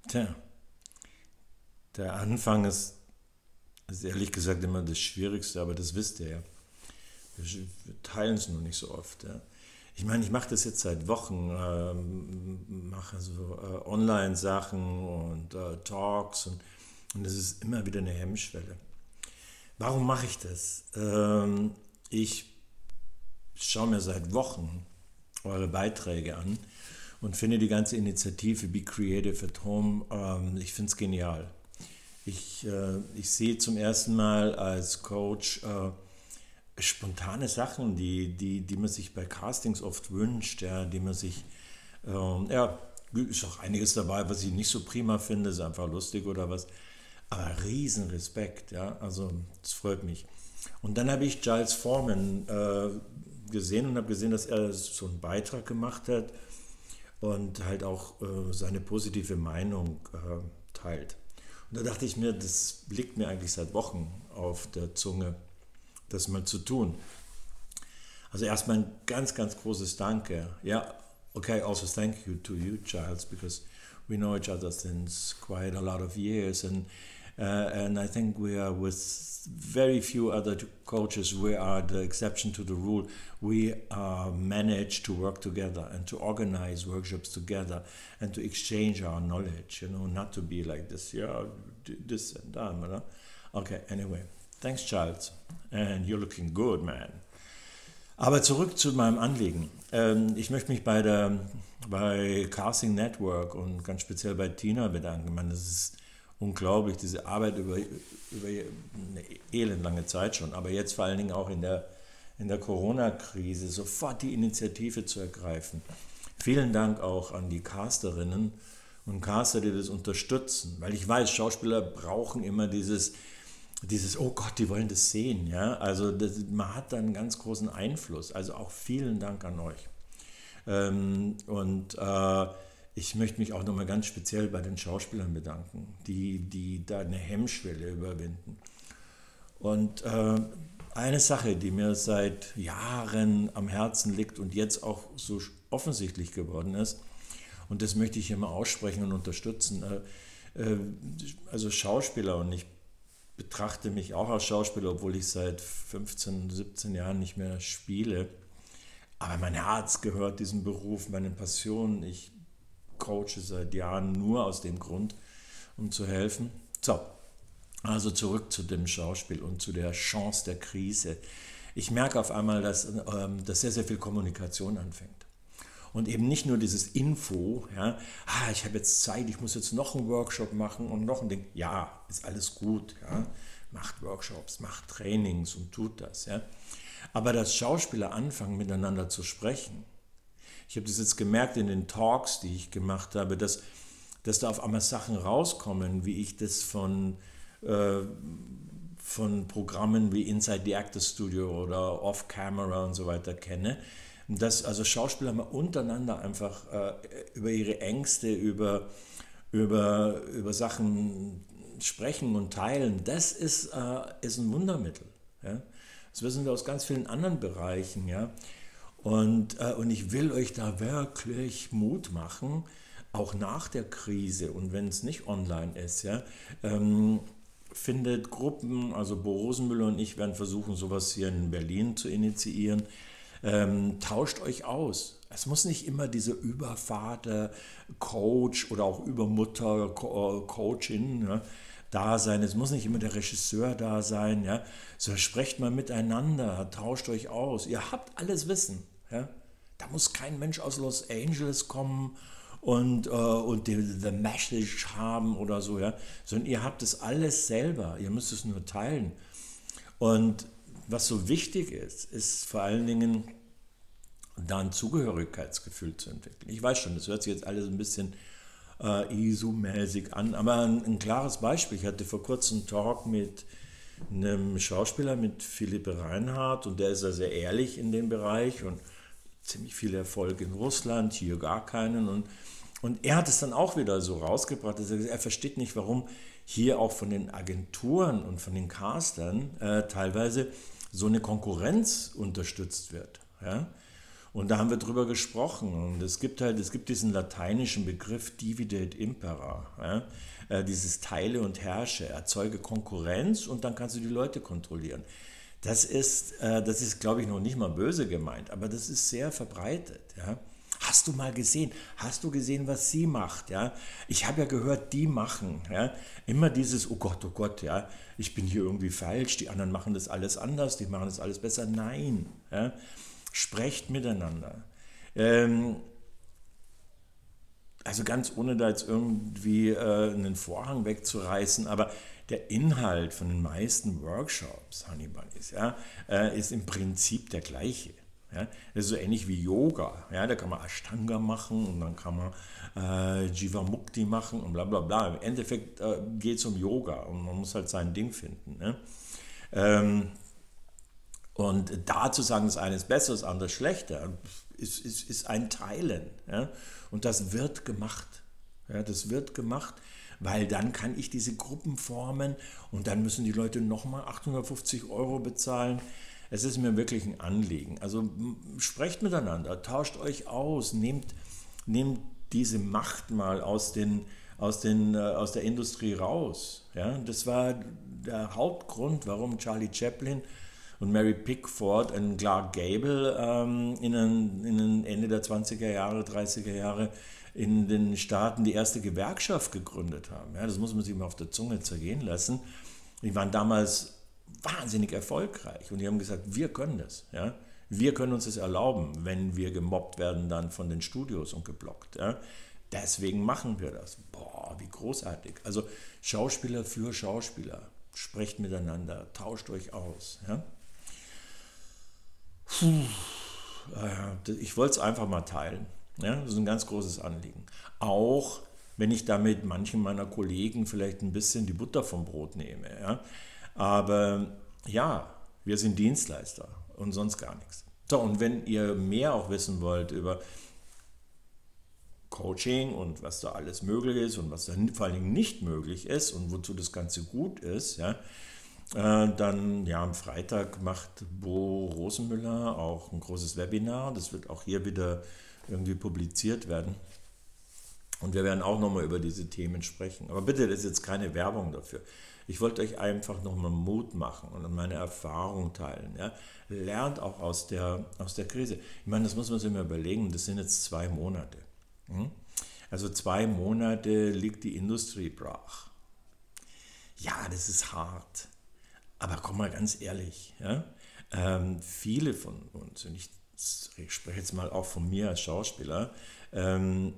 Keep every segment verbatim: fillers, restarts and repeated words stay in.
Tja, der Anfang ist, ist ehrlich gesagt immer das Schwierigste, aber das wisst ihr ja. Wir, wir teilen es nur nicht so oft. Ja. Ich meine, ich mache das jetzt seit Wochen, ähm, mache so äh, Online-Sachen und äh, Talks und, und das ist immer wieder eine Hemmschwelle. Warum mache ich das? Ähm, ich schaue mir seit Wochen eure Beiträge an und finde die ganze Initiative Be Creative at Home, ähm, ich finde es genial. Ich, äh, ich sehe zum ersten Mal als Coach äh, spontane Sachen, die, die, die man sich bei Castings oft wünscht, ja, die man sich, ähm, ja, ist auch einiges dabei, was ich nicht so prima finde, ist einfach lustig oder was, aber riesen Respekt, ja, also das freut mich. Und dann habe ich Giles Foreman äh, gesehen und habe gesehen, dass er so einen Beitrag gemacht hat und halt auch äh, seine positive Meinung äh, teilt. Und da dachte ich mir, das liegt mir eigentlich seit Wochen auf der Zunge, das mal zu tun. Also erstmal ein ganz, ganz großes Danke. Ja, okay, also thank you to you, Giles, because we know each other since quite a lot of years, and uh, and I think we are with very few other coaches. We are the exception to the rule. We uh, manage to work together and to organize workshops together and to exchange our knowledge. You know, not to be like this. Yeah, this and that. You know? Okay. Anyway, thanks, Charles, and you're looking good, man. Aber zurück zu meinem Anliegen. Ähm, ich möchte mich bei der bei Casting Network und ganz speziell bei Tina bedanken. Ich meine, das ist unglaublich, diese Arbeit über, über eine elendlange Zeit schon, aber jetzt vor allen Dingen auch in der, in der Corona-Krise sofort die Initiative zu ergreifen. Vielen Dank auch an die Casterinnen und Caster, die das unterstützen, weil ich weiß, Schauspieler brauchen immer dieses, dieses oh Gott, die wollen das sehen. Ja? Also das, man hat da einen ganz großen Einfluss. Also auch vielen Dank an euch. Ähm, und äh, ich möchte mich auch nochmal ganz speziell bei den Schauspielern bedanken, die, die da eine Hemmschwelle überwinden. Und äh, eine Sache, die mir seit Jahren am Herzen liegt und jetzt auch so offensichtlich geworden ist, und das möchte ich hier mal aussprechen und unterstützen, äh, äh, also Schauspieler, und ich betrachte mich auch als Schauspieler, obwohl ich seit fünfzehn, siebzehn Jahren nicht mehr spiele, aber mein Herz gehört diesem Beruf, meine Passion. Ich coache seit Jahren nur aus dem Grund, um zu helfen. So, also zurück zu dem Schauspiel und zu der Chance der Krise. Ich merke auf einmal, dass, ähm, dass sehr, sehr viel Kommunikation anfängt. Und eben nicht nur dieses Info, ja, ah, ich habe jetzt Zeit, ich muss jetzt noch einen Workshop machen und noch ein Ding. Ja, ist alles gut, ja, macht Workshops, macht Trainings und tut das. Ja. Aber dass Schauspieler anfangen, miteinander zu sprechen. Ich habe das jetzt gemerkt in den Talks, die ich gemacht habe, dass, dass da auf einmal Sachen rauskommen, wie ich das von, äh, von Programmen wie Inside the Actors Studio oder Off Camera und so weiter kenne. Dass also Schauspieler mal untereinander einfach äh, über ihre Ängste, über, über, über Sachen sprechen und teilen, das ist, äh, ist ein Wundermittel. Ja? Das wissen wir aus ganz vielen anderen Bereichen. Ja? Und, äh, und ich will euch da wirklich Mut machen, auch nach der Krise und wenn es nicht online ist, ja, ähm, findet Gruppen, also Bo Rosenmüller und ich werden versuchen, sowas hier in Berlin zu initiieren. Ähm, tauscht euch aus. Es muss nicht immer dieser Übervater, Coach oder auch Übermutter, Co Coachin ja, da sein. Es muss nicht immer der Regisseur da sein. Ja. So, sprecht mal miteinander, tauscht euch aus. Ihr habt alles Wissen. Ja. Da muss kein Mensch aus Los Angeles kommen und, äh, und die, the message haben oder so. Ja. Sondern ihr habt es alles selber. Ihr müsst es nur teilen. Und was so wichtig ist, ist vor allen Dingen da ein Zugehörigkeitsgefühl zu entwickeln. Ich weiß schon, das hört sich jetzt alles ein bisschen äh, I S O-mäßig an, aber ein, ein klares Beispiel. Ich hatte vor kurzem einen Talk mit einem Schauspieler, mit Philippe Reinhardt, und der ist ja sehr ehrlich in dem Bereich und ziemlich viel Erfolg in Russland, hier gar keinen. Und, und er hat es dann auch wieder so rausgebracht, dass er, er versteht nicht, warum hier auch von den Agenturen und von den Castern äh, teilweise so eine Konkurrenz unterstützt wird. Ja? Und da haben wir drüber gesprochen. Und es gibt halt, es gibt diesen lateinischen Begriff Divide et Impera. Ja? Äh, dieses Teile und Herrsche, erzeuge Konkurrenz und dann kannst du die Leute kontrollieren. Das ist, äh, das ist, glaube ich, noch nicht mal böse gemeint, aber das ist sehr verbreitet. Ja? Hast du mal gesehen? Hast du gesehen, was sie macht? Ja? Ich habe ja gehört, die machen. Ja? Immer dieses, oh Gott, oh Gott, ja, ich bin hier irgendwie falsch, die anderen machen das alles anders, die machen das alles besser. Nein. Ja? Sprecht miteinander. Ähm, also ganz ohne da jetzt irgendwie äh, einen Vorhang wegzureißen, aber der Inhalt von den meisten Workshops, Honey Bunnies, ja, äh, ist im Prinzip der gleiche. Ja? Das ist so ähnlich wie Yoga. Ja? Da kann man Ashtanga machen und dann kann man äh, Jivamukti machen und bla bla bla. Im Endeffekt äh, geht es um Yoga und man muss halt sein Ding finden. Ne? Ähm, Und da zu sagen, das eine ist besser, das andere ist schlechter, ist, ist, ist ein Teilen. Ja? Und das wird gemacht. Ja, das wird gemacht, weil dann kann ich diese Gruppen formen und dann müssen die Leute nochmal achthundertfünfzig Euro bezahlen. Es ist mir wirklich ein Anliegen. Also sprecht miteinander, tauscht euch aus, nehmt, nehmt diese Macht mal aus, den, aus, den, äh, aus der Industrie raus. Ja? Das war der Hauptgrund, warum Charlie Chaplin und Mary Pickford und Clark Gable ähm, in, den, in den Ende der zwanziger Jahre, dreißiger Jahre in den Staaten die erste Gewerkschaft gegründet haben. Ja, das muss man sich mal auf der Zunge zergehen lassen. Die waren damals wahnsinnig erfolgreich und die haben gesagt, wir können das. Ja? Wir können uns das erlauben, wenn wir gemobbt werden dann von den Studios und geblockt. Ja? Deswegen machen wir das. Boah, wie großartig. Also Schauspieler für Schauspieler. Sprecht miteinander, tauscht euch aus. Ja? Puh, ich wollte es einfach mal teilen. Ja, das ist ein ganz großes Anliegen. Auch wenn ich damit manchen meiner Kollegen vielleicht ein bisschen die Butter vom Brot nehme. Ja? Aber ja, wir sind Dienstleister und sonst gar nichts. So, und wenn ihr mehr auch wissen wollt über Coaching und was da alles möglich ist und was da vor allen Dingen nicht möglich ist und wozu das Ganze gut ist, ja, dann, ja, am Freitag macht Bo Rosenmüller auch ein großes Webinar. Das wird auch hier wieder irgendwie publiziert werden. Und wir werden auch nochmal über diese Themen sprechen. Aber bitte, das ist jetzt keine Werbung dafür. Ich wollte euch einfach nochmal Mut machen und meine Erfahrung teilen. Ja. Lernt auch aus der, aus der Krise. Ich meine, das muss man sich mal überlegen, das sind jetzt zwei Monate. Also zwei Monate liegt die Industrie brach. Ja, das ist hart. Aber komm mal ganz ehrlich, ja, ähm, viele von uns, und ich, ich spreche jetzt mal auch von mir als Schauspieler, ähm,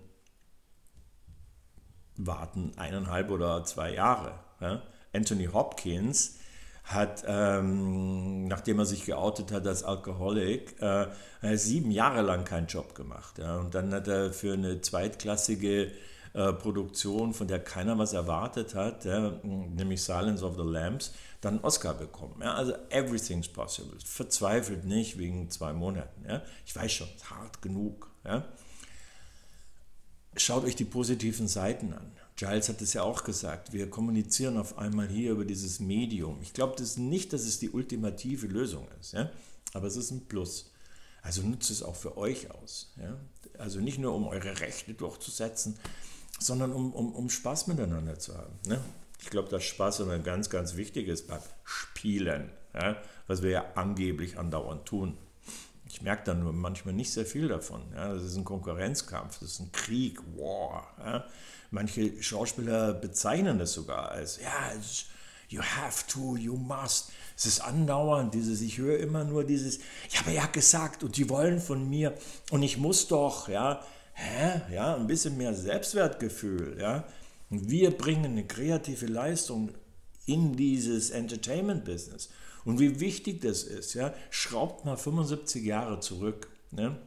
warten eineinhalb oder zwei Jahre. Ja. Anthony Hopkins hat, ähm, nachdem er sich geoutet hat als Alkoholik, äh, sieben Jahre lang keinen Job gemacht. Ja. Und dann hat er für eine zweitklassige äh, Produktion, von der keiner was erwartet hat, ja, nämlich Silence of the Lambs, dann einen Oscar bekommen. Ja. Also everything's possible. Verzweifelt nicht wegen zwei Monaten. Ja. Ich weiß schon, es ist hart genug. Ja. Schaut euch die positiven Seiten an. Giles hat es ja auch gesagt, wir kommunizieren auf einmal hier über dieses Medium. Ich glaube das nicht, dass es die ultimative Lösung ist, ja? Aber es ist ein Plus. Also nutzt es auch für euch aus. Ja? Also nicht nur, um eure Rechte durchzusetzen, sondern um, um, um Spaß miteinander zu haben. Ne? Ich glaube, dass Spaß immer ganz, ganz wichtig ist beim Spielen, ja? Was wir ja angeblich andauernd tun. Ich merke dann nur manchmal nicht sehr viel davon. Ja? Das ist ein Konkurrenzkampf, das ist ein Krieg, War. Ja? Manche Schauspieler bezeichnen das sogar als, ja, you have to, you must. Es ist andauernd dieses, ich höre immer nur dieses, ja, aber er hat gesagt und die wollen von mir und ich muss doch, ja. Hä? Ja, ein bisschen mehr Selbstwertgefühl, ja. Und wir bringen eine kreative Leistung in dieses Entertainment-Business. Und wie wichtig das ist, ja, schraubt mal fünfundsiebzig Jahre zurück, ne?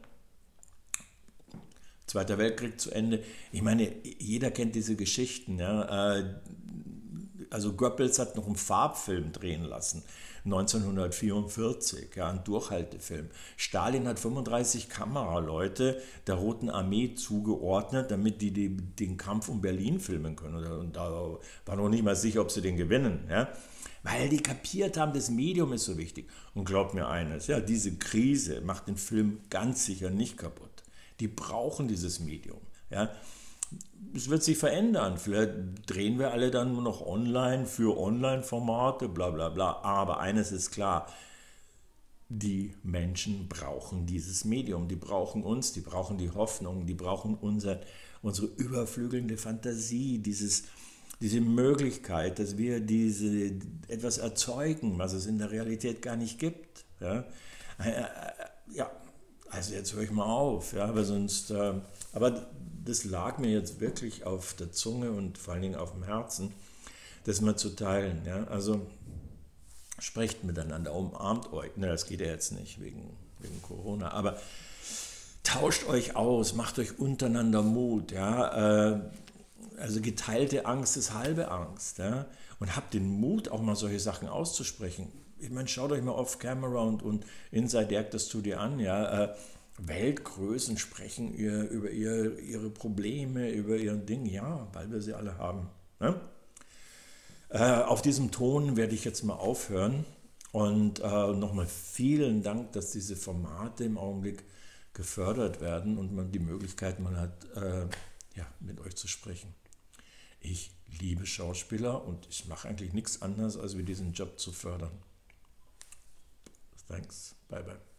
Zweiter Weltkrieg zu Ende. Ich meine, jeder kennt diese Geschichten. Ja. Also Goebbels hat noch einen Farbfilm drehen lassen, neunzehnhundertvierundvierzig, ja, einen Durchhaltefilm. Stalin hat fünfunddreißig Kameraleute der Roten Armee zugeordnet, damit die, die den Kampf um Berlin filmen können. Und da war noch nicht mal sicher, ob sie den gewinnen. Ja? Weil die kapiert haben, das Medium ist so wichtig. Und glaubt mir eines, ja, diese Krise macht den Film ganz sicher nicht kaputt. Die brauchen dieses Medium. Ja? Es wird sich verändern. Vielleicht drehen wir alle dann nur noch online für Online-Formate, bla bla bla. Aber eines ist klar, die Menschen brauchen dieses Medium. Die brauchen uns, die brauchen die Hoffnung, die brauchen unser, unsere überflügelnde Fantasie, dieses, diese Möglichkeit, dass wir diese, etwas erzeugen, was es in der Realität gar nicht gibt. Ja, ja. Also jetzt höre ich mal auf, ja, aber sonst, äh, aber das lag mir jetzt wirklich auf der Zunge und vor allen Dingen auf dem Herzen, das mal zu teilen, ja, also sprecht miteinander, umarmt euch, ne, das geht ja jetzt nicht wegen, wegen Corona, aber tauscht euch aus, macht euch untereinander Mut, ja, äh, also geteilte Angst ist halbe Angst, ja, und habt den Mut, auch mal solche Sachen auszusprechen. Ich meine, schaut euch mal Off-Camera und, und Inside the Actors Studio an, ja, äh, Weltgrößen sprechen ihr, über ihr, ihre Probleme, über ihr Ding, ja, weil wir sie alle haben. Ne? Äh, auf diesem Ton werde ich jetzt mal aufhören und äh, nochmal vielen Dank, dass diese Formate im Augenblick gefördert werden und man die Möglichkeit mal hat, äh, ja, mit euch zu sprechen. Ich liebe Schauspieler und ich mache eigentlich nichts anderes, als wie diesen Job zu fördern. Thanks. Bye bye.